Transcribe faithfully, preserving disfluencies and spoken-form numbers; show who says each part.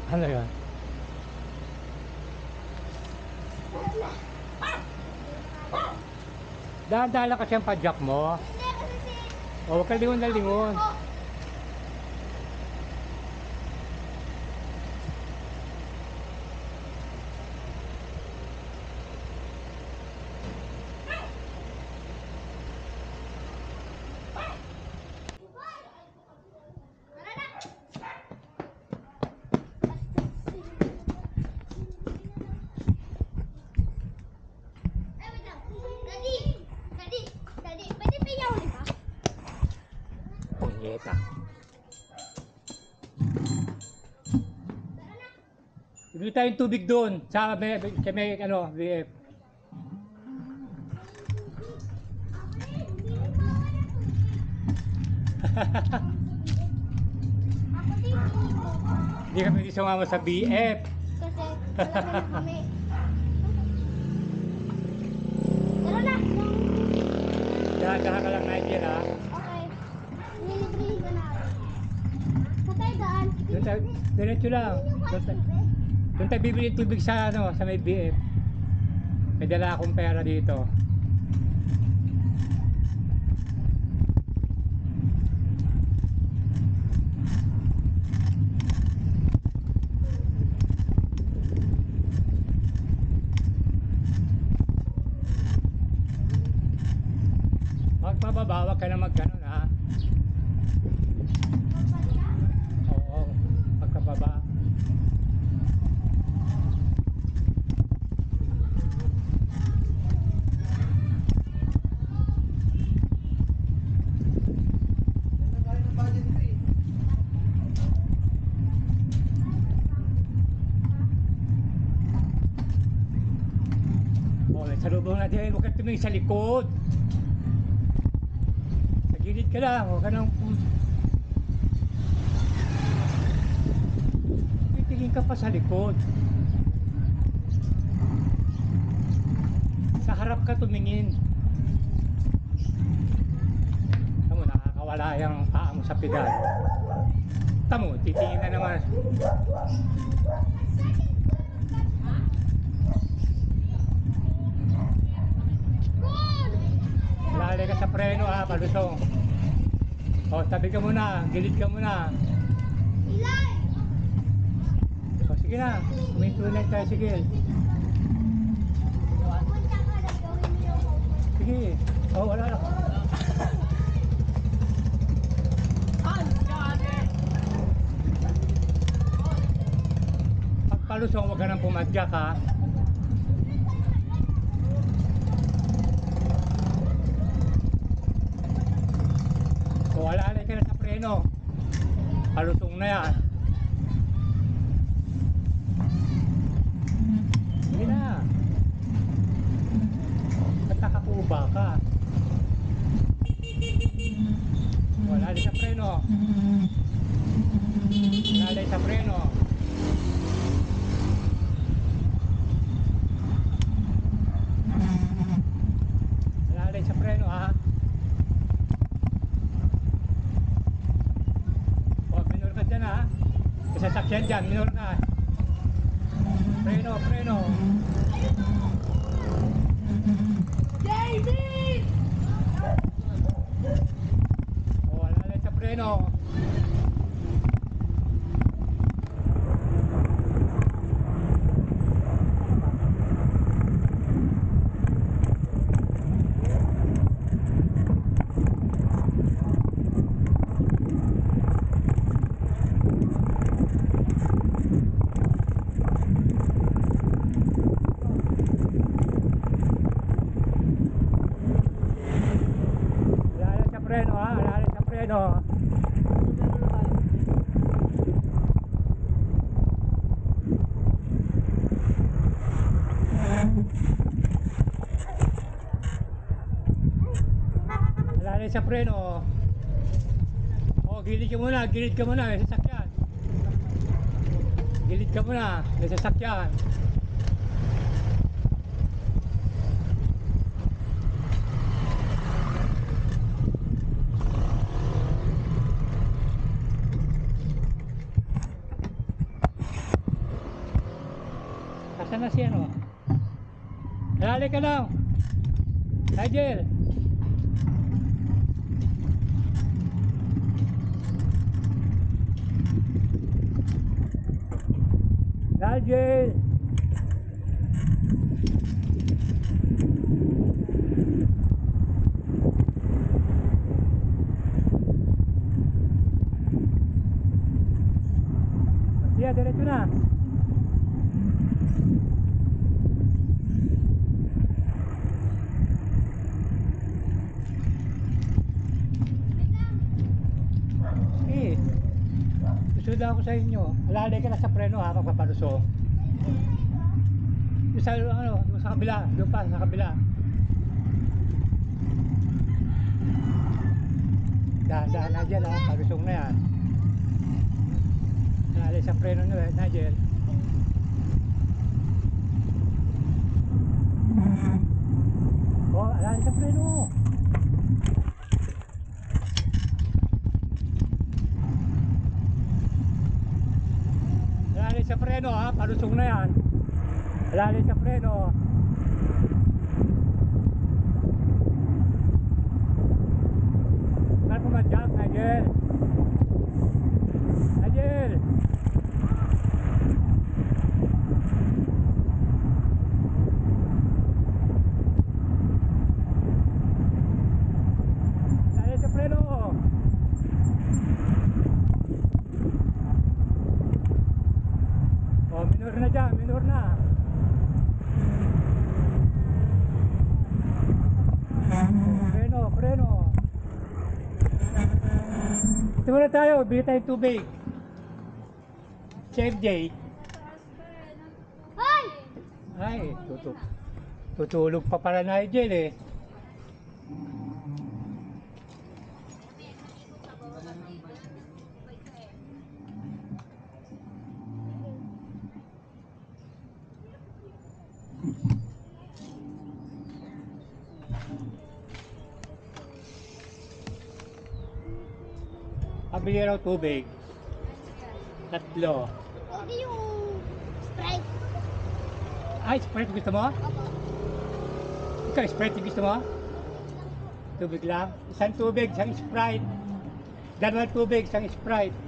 Speaker 1: Ano yun? Dahan-dahan lang kasi ang padjak mo.
Speaker 2: Hindi, kasi si...
Speaker 1: O, huwag ka lingon na lingon.
Speaker 2: Oh, eh, wait lang. Daddy! Daddy! Daddy, pwede pinahuli ka?
Speaker 1: Punyeta. Bibili tayong tubig doon sa may, sa may ano, V F.
Speaker 2: Ako din, hindi ko.
Speaker 1: Hindi kami sumama sa B F.
Speaker 2: Kasi wala na kami. Tara na!
Speaker 1: Dahan-dahan ka lang, Nigel, ha?
Speaker 2: Okay. Nilibrihin ka na. Sa tayo daan.
Speaker 1: Doon tayo, diretso lang. Doon tayo, doon tayo bibili tubig sa ano, sa may B F. May dala akong pera dito. Magpababa, wag ka na magganon, ha? Oo, pagkababa. Oh, salubong natin, huwag ka tumingin sa likod. Sa gilid ka lang, huwag ka nang titingin ka pa sa likod. Sa harap ka tumingin. Tamo, nakakawala yung paa mo sa pedal. Tamo, titingin na naman. Lalay ka sa preno, ha, palusong. O, tabi ka muna, gilid ka muna.
Speaker 2: Ilay!
Speaker 1: O, sige na, huminto na tayo, sige.
Speaker 2: Pupunta ka na gawin mo yung homework.
Speaker 1: Sige, o, wala na. Pag palusong, huwag ka nang pumadyak, ha. O, alalay ka na sa preno. Palusong na yan. Sige na. Ba't nakakuba ka? O, alalay sa preno. Alalay sa preno. Alalay sa preno, ha. O, minor ka dyan, ha. May sasakyan dyan, minor ka. Preno, preno.
Speaker 2: David!
Speaker 1: O, alalay sa preno. Alalay sa preno, ha. Alalay sa preno. Alalay sa preno. O, gilid ka muna, gilid ka muna, may sasakyan. Gilid ka muna, may sasakyan. Nasaan na si ano? Dali ka lang. Nigel. Nigel. Siya, diretso na. Eh, susunod ako sa inyo. Alalay ka na sa preno ha, magpapalusong. Yung sa, ano, yung sa kabila, doon pa, sa kabila. Dahan-dahan na dyan ha, palusong na yan. Alalay sa preno nyo eh, Nigel. Oh, alalay sa preno. Alalay sa preno ha, palusong na yan. Alalay sa preno. Saan po madyak, Nigel? Nigel! Alalay sa preno. Oh, minor na dyan, minor na. Preno, preno. Ito muna tayo, bili tayong tubig. Chef J.
Speaker 2: Hoy!
Speaker 1: Ay, tutu tutulog pa pala Nigel eh. Pabili raw tubig. Tatlo.
Speaker 2: Huwag yung Sprite.
Speaker 1: Ay, Sprite gusto mo?
Speaker 2: Opo.
Speaker 1: Ikaw, Sprite gusto mo? Tubig lang? Isang tubig, isang Sprite. Dalawang tubig, isang Sprite.